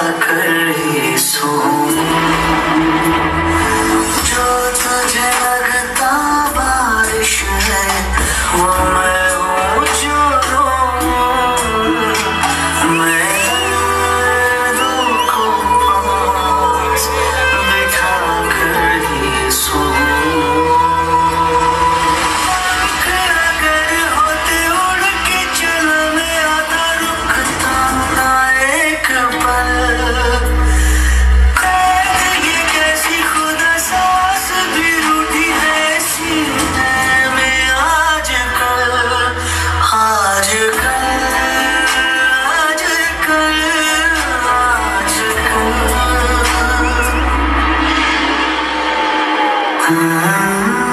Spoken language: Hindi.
कर ही सोऊं। जो तुझे लगता बारिश है वो मैं हूँ जो रोऊं। मैं दर्दों को पास बिठा कर ही सोऊं। अगर होते उड़ के चलने आता रुकता ना एक पल। ये कैसी खुदा सांस भी रूठी है सीने में आजकल। आजकल आजकल आजकल